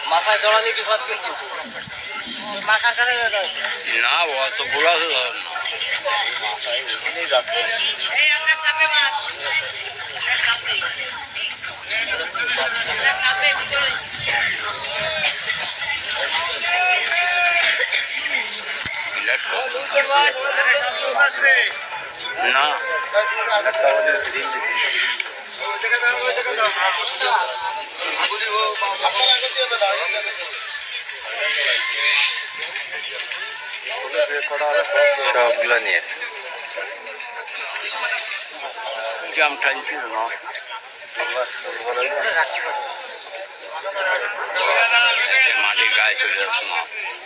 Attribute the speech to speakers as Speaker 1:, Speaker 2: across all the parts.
Speaker 1: মাথায় জড়ালে বিপদ কিন্তু মাথা করে না ও তো বুড়া হয়ে যাবে না মাথায় উঠেই যাচ্ছে এই আমরা সামনে মাছ সামনে না সবগুলো নিয়েছে জাম টানছি না মাটির গায়ে চলে যাচ্ছে না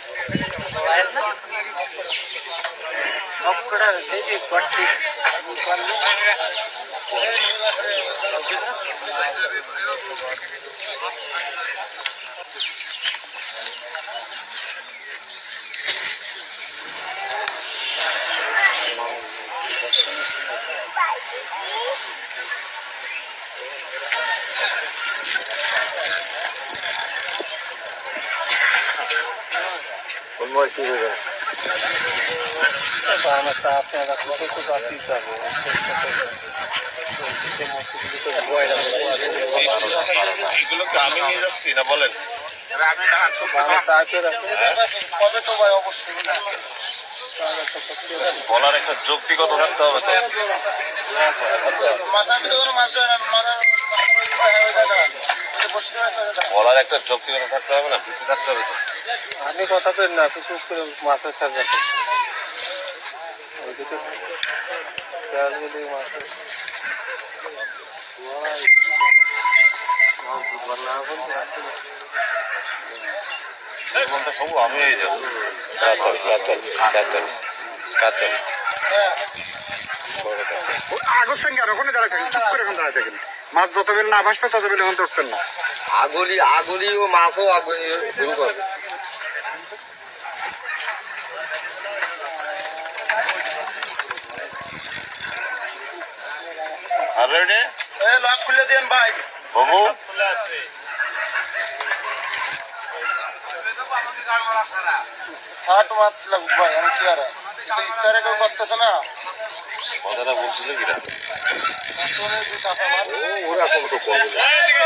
Speaker 1: সব কটা দেখি করছি এগুলোকে আমি নিয়ে যাচ্ছি না বলেন বলার একটা যৌক্তিকতা থাকতে হবে তো বলার একটা যৌক্তিকতা থাকতে হবে না ভিত্তি থাকতে হবে তো আমি কথা তো না তো চুপ করে মাছের খাবে সব আমি আগের সঙ্গে আর ওখানে দাঁড়ায় থাকেন চুপ করে এখন দাঁড়ায় থাকেন মাছ যত বেল না বাসবে তত বেল এখন উঠবেন না আগলি ও মাছও আগলি শুরু করবে আর রেডি লক খুলে দেন ভাই বাবু হাট মাত লাগু ভাই আমি কি আর ইচ্ছারে কেউ করতেছে না কথাটা বলছিল কিরা ওরা কত করবে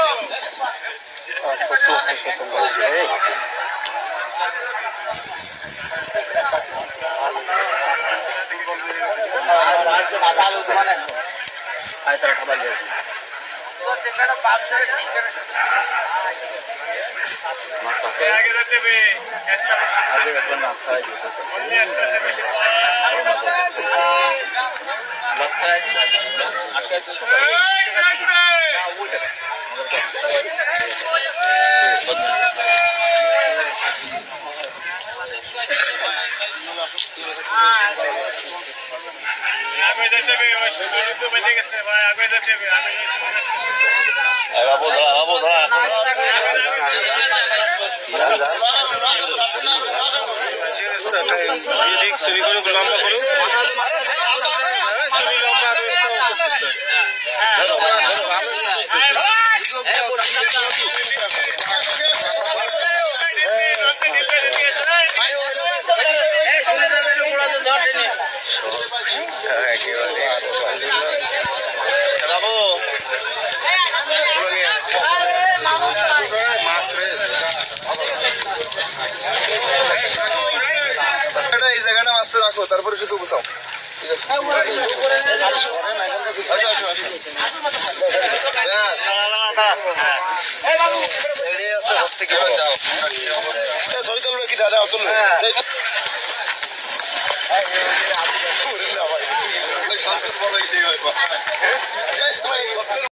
Speaker 1: এই জায়গাটা মাছ রাখো তারপরে শুধু কোথাও ছবি তুলবে কি দাদা তুলবে